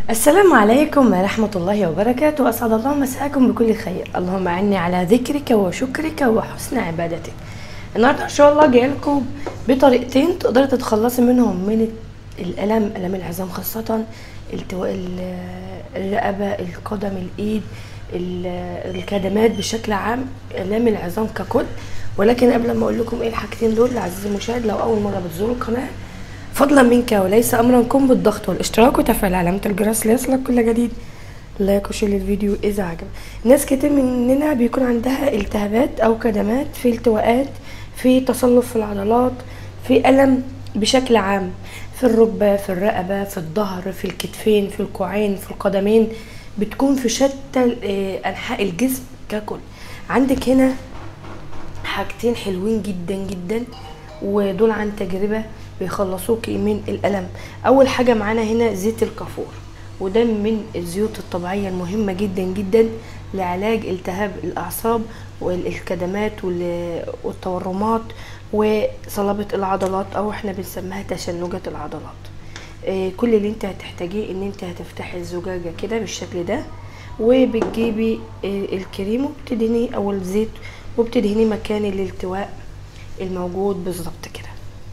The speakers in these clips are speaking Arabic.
السلام عليكم ورحمة الله وبركاته. أسعد الله مساءكم بكل خير. اللهم أعني على ذكرك وشكرك وحسن عبادتك. النهاردة إن شاء الله جاي لكم بطريقتين تقدري تتخلصي منهم من ألم العظام، خاصة التواء الرقبة، القدم، الإيد، الكدمات بشكل عام، آلام العظام ككل. ولكن قبل ما أقول لكم إيه الحاجتين دول، عزيزي المشاهد لو أول مرة بتزوروا القناة فضلا منك وليس امرا قم بالضغط والاشتراك وتفعيل علامه الجرس ليصلك كل جديد. لايك وشير للفيديو اذا عجب. ناس كتير مننا بيكون عندها التهابات او كدمات، في التواءات، في تصلب في العضلات، في الم بشكل عام في الركبه، في الرقبه، في الظهر، في الكتفين، في الكوعين، في القدمين، بتكون في شتى انحاء الجسم ككل. عندك هنا حاجتين حلوين جدا جدا ودول عن تجربه بيخلصوكي من الألم. أول حاجة معانا هنا زيت الكافور، وده من الزيوت الطبيعية المهمة جدا جدا لعلاج التهاب الأعصاب والكدمات والتورمات وصلابة العضلات، أو احنا بنسميها تشنجات العضلات. كل اللي انت هتحتاجيه ان انت هتفتحي الزجاجة كده بالشكل ده، وبتجيبي الكريم وبتدهنيه أو الزيت وبتدهنيه مكان الالتواء الموجود بالظبط كده.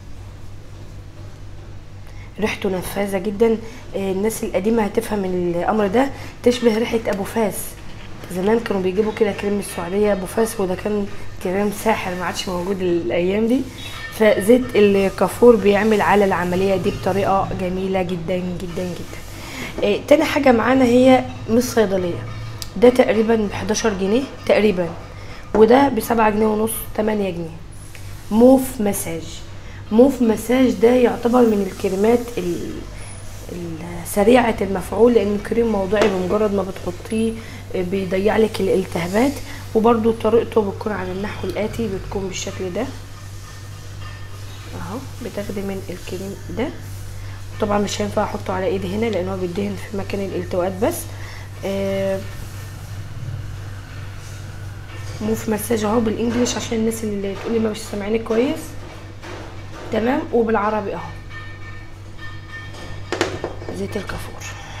ريحته نفاذه جدا. الناس القديمه هتفهم الامر ده، تشبه ريحه ابو فاس. زمان كانوا بيجيبوا كده كريم السعوديه ابو فاس، وده كان كريم ساحر ما عادش موجود الايام دي. فزيت الكافور بيعمل على العمليه دي بطريقه جميله جدا جدا جدا. تاني حاجه معانا هي من الصيدليه، ده تقريبا ب 11 جنيه تقريبا، وده ب 7 جنيه ونص 8 جنيه. موف مساج. موف مساج ده يعتبر من الكريمات سريعة المفعول، لانه كريم موضعي بمجرد ما بتحطيه بيضيع لك الالتهابات. وبرده طريقته بتكون على النحو الاتي، بتكون بالشكل ده اهو. بتاخدي من الكريم ده، طبعا مش هينفع احطه على ايدي هنا لانه بيدهن في مكان الالتواءات بس. موف مساج اهو بالانجليش عشان الناس اللي تقولي ما مش سامعيني كويس، تمام. وبالعربي اهو زيت الكافور.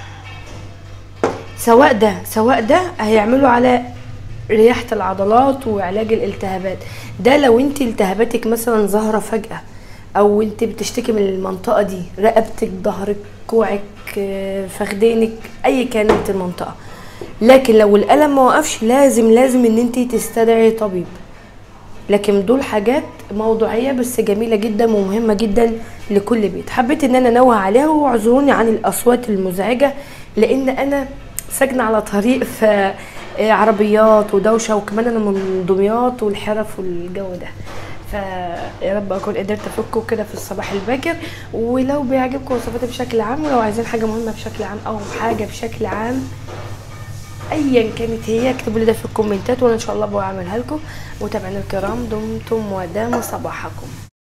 سواء ده هيعملوا على رياحة العضلات وعلاج الالتهابات. ده لو انت التهاباتك مثلا ظاهرة فجأة، او انت بتشتكي من المنطقة دي، رقبتك، ظهرك، كوعك، فخدينك، اي كانت المنطقة. لكن لو الألم ما وقفش لازم ان انت تستدعي طبيب. لكن دول حاجات موضوعيه بس جميله جدا ومهمه جدا لكل بيت. حبيت ان انا انوه عليها، واعذروني عن الاصوات المزعجه لان انا ساكنه على طريق في عربيات ودوشه، وكمان انا من دمياط والحرف والجو ده. فيا رب اكون قدرت افكه كده في الصباح الباكر. ولو بيعجبكم وصفاتي بشكل عام، ولو عايزين حاجه مهمه بشكل عام او حاجه بشكل عام ايا كانت هي، اكتبوا لي ده في الكومنتات وانا ان شاء الله بعملها لكم. متابعينا الكرام، دمتم ودام صباحكم.